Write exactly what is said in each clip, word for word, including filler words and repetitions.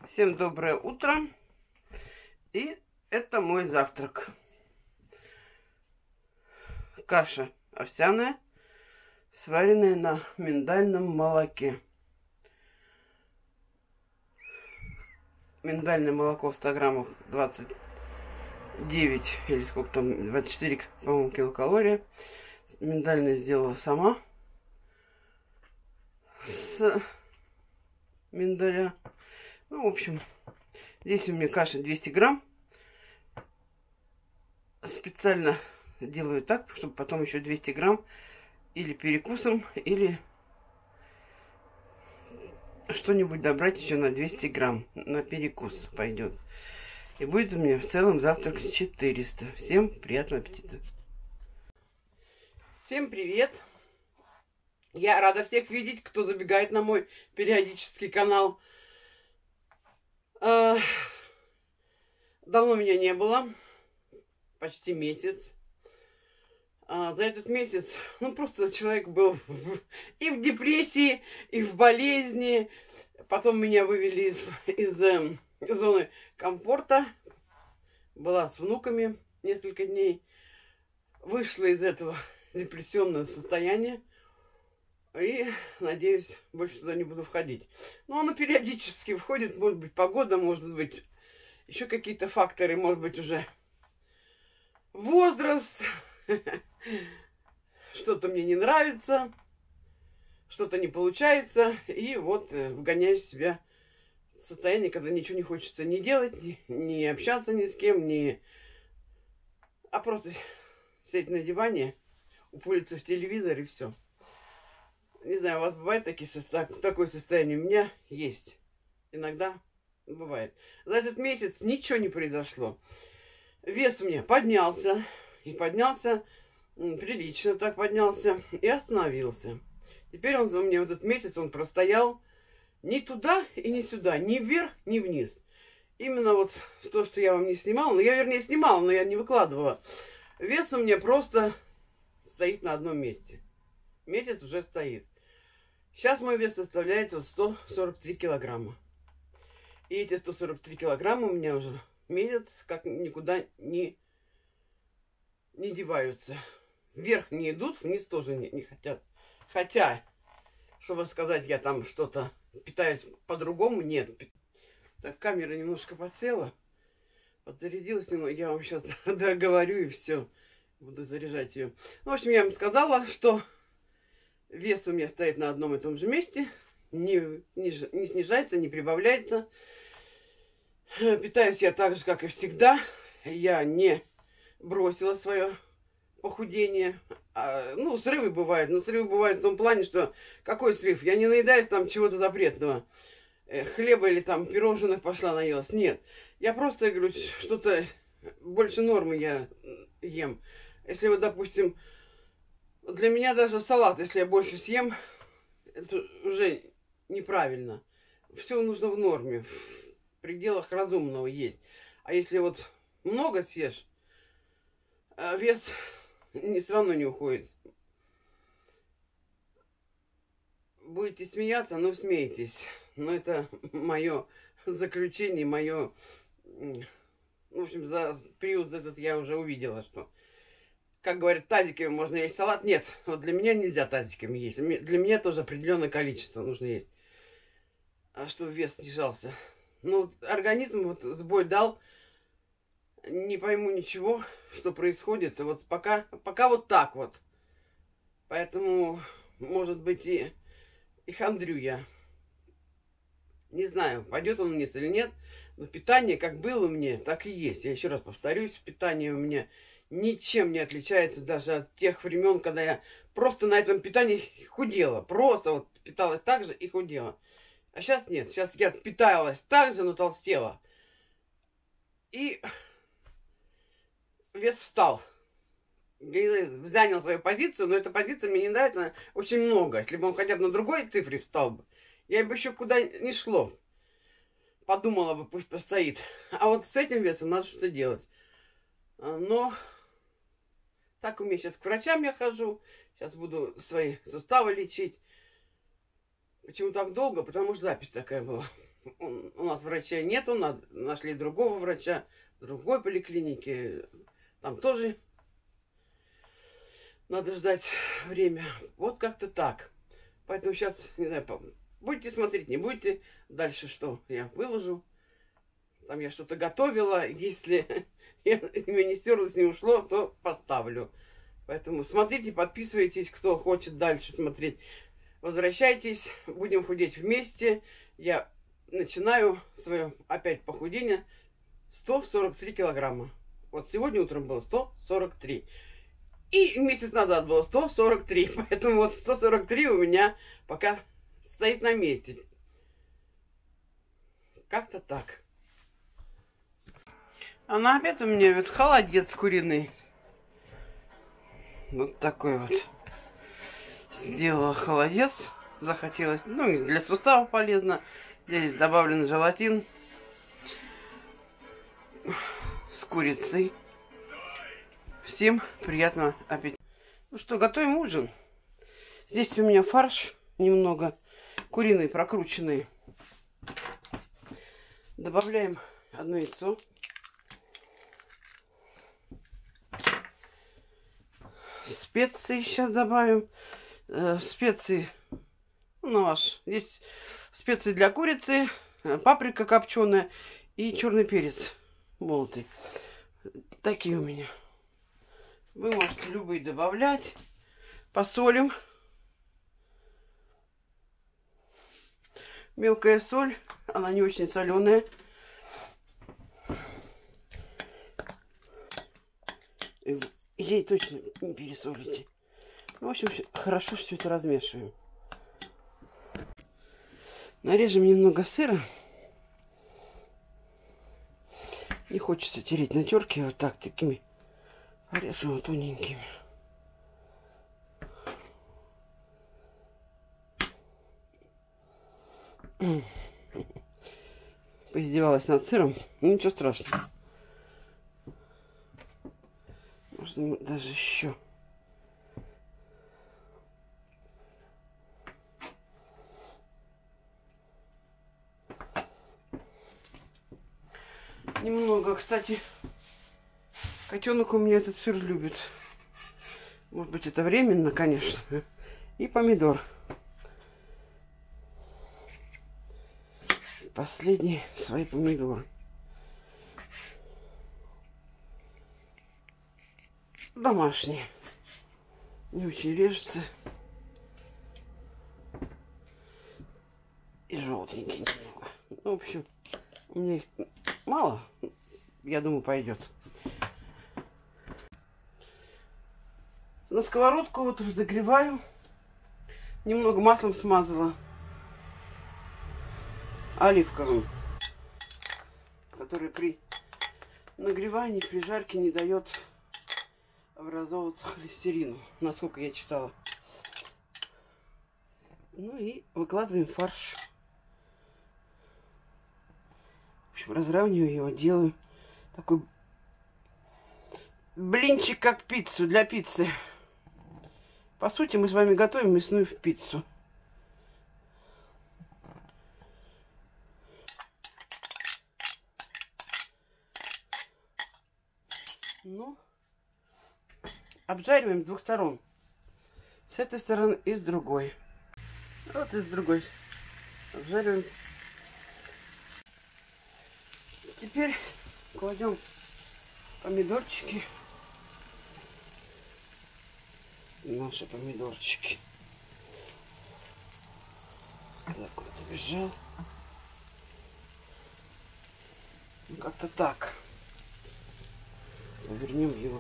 Всем доброе утро. И это мой завтрак. Каша овсяная, сваренная на миндальном молоке. Миндальное молоко в ста граммах двадцать девять или сколько там, двадцать четыре, по-моему, килокалории. Миндальное сделала сама с миндаля. Ну, в общем, здесь у меня каша двести грамм. Специально делаю так, чтобы потом еще двести грамм или перекусом, или что-нибудь добрать еще на двести грамм. На перекус пойдет. И будет у меня в целом завтрак четыреста. Всем приятного аппетита. Всем привет. Я рада всех видеть, кто забегает на мой периодический канал. Давно меня не было. Почти месяц. За этот месяц, ну, просто человек был в, и в депрессии, и в болезни. Потом меня вывели из, из э, зоны комфорта. Была с внуками несколько дней. Вышла из этого депрессионного состояния. И, надеюсь, больше туда не буду входить. Но оно периодически входит. Может быть, погода, может быть, еще какие-то факторы. Может быть, уже возраст. Что-то мне не нравится. Что-то не получается. И вот вгоняешь себя в состояние, когда ничего не хочется ни делать, ни, ни общаться ни с кем, ни... А просто сидеть на диване, упулиться в телевизор и все. Не знаю, у вас бывает такие состо... такое состояние? У меня есть. Иногда бывает. За этот месяц ничего не произошло. Вес у меня поднялся. И поднялся прилично, так поднялся. И остановился. Теперь он у меня вот этот месяц, он простоял ни туда и ни сюда. Ни вверх, ни вниз. Именно вот то, что я вам не снимала. Ну, я, вернее, снимала, но я не выкладывала. Вес у меня просто стоит на одном месте. Месяц уже стоит. Сейчас мой вес составляет вот сто сорок три килограмма. И эти сто сорок три килограмма у меня уже месяц как никуда не, не деваются. Вверх не идут, вниз тоже не, не хотят. Хотя, чтобы сказать, я там что-то питаюсь по-другому, нет. Так, камера немножко подсела. Подзарядилась немного. Я вам сейчас договорю и все. Буду заряжать ее. Ну, в общем, я вам сказала, что вес у меня стоит на одном и том же месте. Не, не, не снижается, не прибавляется. Питаюсь я так же, как и всегда. Я не бросила свое похудение. А, ну, срывы бывают. Но срывы бывают в том плане, что... Какой срыв? Я не наедаюсь там чего-то запретного. Хлеба или там пирожных пошла наелась. Нет. Я просто, я говорю, что-то больше нормы я ем. Если вот, допустим... Для меня даже салат, если я больше съем, это уже неправильно. Все нужно в норме, в пределах разумного есть. А если вот много съешь, вес не, все равно не уходит. Будете смеяться, ну смейтесь. Но это мое заключение, мое... В общем, за период этот я уже увидела, что... Как говорят, тазиками можно есть салат. Нет, вот для меня нельзя тазиками есть. Для меня тоже определенное количество нужно есть. А чтобы вес снижался. Ну, организм вот сбой дал. Не пойму ничего, что происходит. Вот пока, пока вот так вот. Поэтому, может быть, и, и хандрю я. Не знаю, пойдет он вниз или нет. Но питание, как было мне, так и есть. Я еще раз повторюсь, питание у меня... ничем не отличается даже от тех времен, когда я просто на этом питании худела. Просто вот питалась так же и худела. А сейчас нет. Сейчас я питалась так же, но толстела. И вес встал. Я занял свою позицию, но эта позиция мне не нравится очень много. Если бы он хотя бы на другой цифре встал бы, я бы еще куда не шло. Подумала бы, пусть постоит. А вот с этим весом надо что-то делать. Но... Так у меня сейчас к врачам я хожу. Сейчас буду свои суставы лечить. Почему так долго? Потому что запись такая была. у нас врача нету, нашли другого врача в другой поликлинике. Там тоже надо ждать время. Вот как-то так. Поэтому сейчас, не знаю, будете смотреть, не будете. Дальше что? Я выложу. Там я что-то готовила. Если меня не стерлось, не ушло, то поставлю. Поэтому смотрите, подписывайтесь, кто хочет дальше смотреть. Возвращайтесь, будем худеть вместе. Я начинаю свое опять похудение. сто сорок три килограмма. Вот сегодня утром было сто сорок три. И месяц назад было сто сорок три. Поэтому вот сто сорок три у меня пока стоит на месте. Как-то так. А на обед у меня вот холодец куриный. Вот такой вот. Сделала холодец. Захотелось. Ну, и для суставов полезно. Здесь добавлен желатин. С курицей. Всем приятного аппетита. Ну что, готовим ужин. Здесь у меня фарш немного. Куриный, прокрученный. Добавляем одно яйцо. Специи сейчас добавим. Э, специи на ваш. Здесь специи для курицы, паприка копченая и черный перец молотый. Такие у меня. Вы можете любые добавлять. Посолим. Мелкая соль. Она не очень соленая. Ей точно не пересолите. В общем, хорошо все это размешиваем. Нарежем немного сыра. Не хочется тереть на терке вот так, такими. Порежу его тоненькими. Поиздевалась над сыром. Ну, ничего страшного. Можно даже еще. Немного, кстати, котенок у меня этот сыр любит. Может быть, это временно, конечно. И помидор. Последние свои помидоры. Домашние. Не очень режется. И желтенькие немного. Ну, в общем, у меня их мало. Я думаю, пойдет. На сковородку вот разогреваю. Немного маслом смазала. Оливковым. Который при нагревании, при жарке не дает образовываться холестерину. Насколько я читала. Ну и выкладываем фарш. В общем, разравниваю его, делаю такой блинчик, как пиццу, для пиццы. По сути, мы с вами готовим мясную в пиццу. Ну, обжариваем с двух сторон. С этой стороны и с другой. Вот и с другой. Обжариваем. Теперь кладем помидорчики. Наши помидорчики. Так вот, убежал. Ну, как-то так. Повернем его.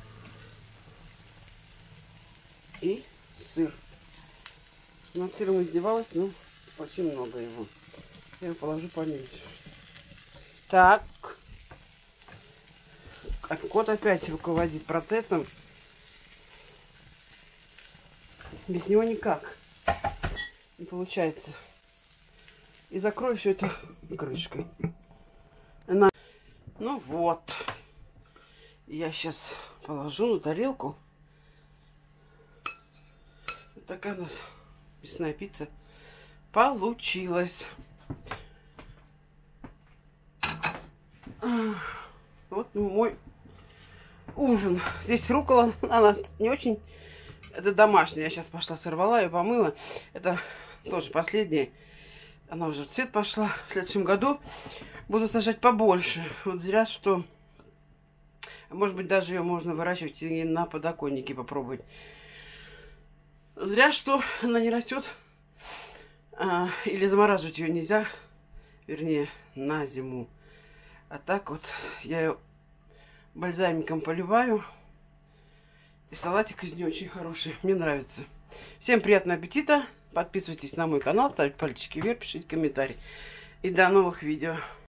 И сыр. Над сыром издевалась, но очень много его. Я его положу поменьше. Так. Кот опять руководит процессом. Без него никак не получается. И закрою все это крышкой. На... Ну вот. Я сейчас положу на тарелку. Вот такая у нас мясная пицца получилась. Вот мой ужин. Здесь рукола, она не очень... Это домашняя. Я сейчас пошла сорвала и помыла. Это тоже последняя. Она уже в цвет пошла. В следующем году буду сажать побольше. Вот зря, что... Может быть, даже ее можно выращивать и на подоконнике попробовать. Зря, что она не растет. А, или замораживать ее нельзя. Вернее, на зиму. А так вот я ее бальзамиком поливаю. И салатик из нее очень хороший. Мне нравится. Всем приятного аппетита. Подписывайтесь на мой канал, ставьте пальчики вверх, пишите комментарии. И до новых видео.